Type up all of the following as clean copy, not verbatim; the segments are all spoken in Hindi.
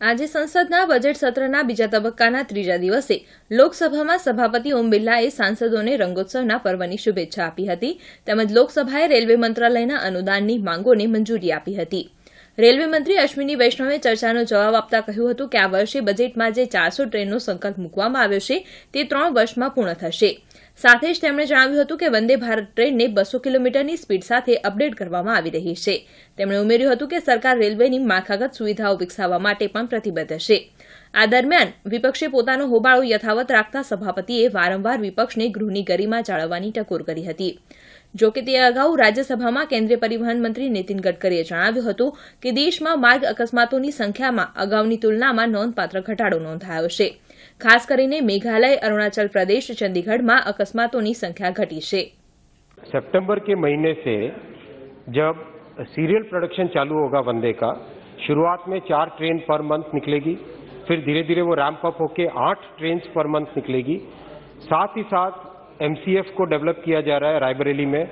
આજે સંસદના બજેટ સત્રના બીજા તબક્કાના ત્રીજા દિવસે લોકસભામાં સભાપતિ ઓમ બિરલાએ સાંસદોને રંગોત્સવના પર્વની શુભેચ્છા આપી હતી તેમજ લોકસભાએ રેલવે મંત્રાલયના અનુદાનની માંગોને મંજૂરી આપી હતી। રેલવે મંત્રી અશ્વિની વૈષ્ણવે ચર્ચાનો જવાબ આપતા કહ્યું હતું કે આ વર્ષે બજેટમાં જે 400 ટ્રેનનો સંકલ્પ મૂકવામાં આવ્યો છે તે 3 વર્ષમાં પૂર્ણ થશે। સાથે જ તેમણે જણાવ્યું હતું કે વંદે ભારત ટ્રેનને 200 કિલોમીટરની સ્પીડ સાથે અપડેટ કરવામાં આવી રહી છે। તેમણે ઉમેર્યું હતું કે સરકાર રેલવેની માળખાગત સુવિધાઓ વિકસાવવા માટે પણ પ્રતિબદ્ધ છે। આ દરમિયાન વિપક્ષે પોતાનો હોબાળો યથાવત રાખતા સભાપતિએ વારંવાર વિપક્ષને ગૃહની ગરિમા જાળવવાની ટકોર કરી હતી। જો કે તે અગાઉ રાજ્યસભામાં કેન્દ્રીય પરિવહન મંત્રી નીતિન ગડકરીએ જણાવ્યું હતું કે દેશમાં માર્ગ અકસ્માતોની સંખ્યામાં અગાઉની તુલનામાં નોંધપાત્ર ઘટાડો નોંધાયો છે। ખાસ કરીને મેઘાલય, अरुणाचल प्रदेश, चंडीगढ़ में अकस्मातों की संख्या घटी है। सितंबर के महीने से जब सीरियल प्रोडक्शन चालू होगा वंदे का, शुरुआत में 4 ट्रेन पर मंथ निकलेगी, फिर धीरे धीरे वो रैंप अप होके 8 ट्रेन पर मंथ निकलेगी। साथ ही साथ MCF को डेवलप किया जा रहा है, रायबरेली में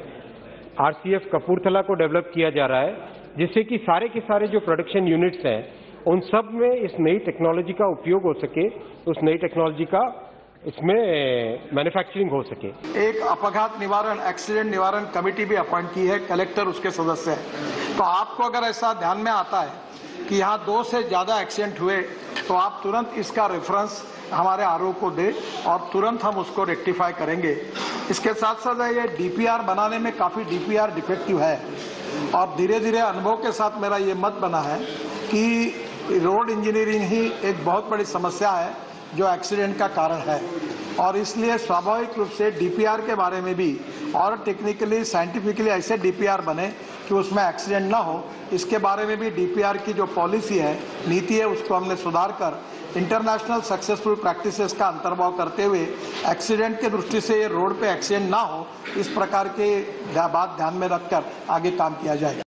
RCF कपूरथला को डेवलप किया जा रहा है, जिससे कि सारे के सारे जो प्रोडक्शन यूनिट्स हैं उन सब में इस नई टेक्नोलॉजी का उपयोग हो सके, उस नई टेक्नोलॉजी का इसमें मैन्युफैक्चरिंग हो सके। एक अपघात निवारण, एक्सीडेंट निवारण कमेटी भी अपॉइंट की है, कलेक्टर उसके सदस्य है। तो आपको अगर ऐसा ध्यान में आता है कि यहाँ 2 से ज्यादा एक्सीडेंट हुए तो आप तुरंत इसका रेफरेंस हमारे आरओ को दे और तुरंत हम उसको रेक्टिफाई करेंगे। इसके साथ साथ ये DPR बनाने में काफी DPR डिफेक्टिव है और धीरे धीरे अनुभव के साथ मेरा ये मत बना है कि रोड इंजीनियरिंग ही एक बहुत बड़ी समस्या है जो एक्सीडेंट का कारण है और इसलिए स्वाभाविक रूप से DPR के बारे में भी और टेक्निकली साइंटिफिकली ऐसे DPR बने कि उसमें एक्सीडेंट ना हो। इसके बारे में भी DPR की जो पॉलिसी है, नीति है, उसको हमने सुधार कर इंटरनेशनल सक्सेसफुल प्रैक्टिसेस का अंतर्भाव करते हुए एक्सीडेंट के दृष्टि से रोड पे एक्सीडेंट ना हो, इस प्रकार के बात ध्यान में रखकर आगे काम किया जाएगा।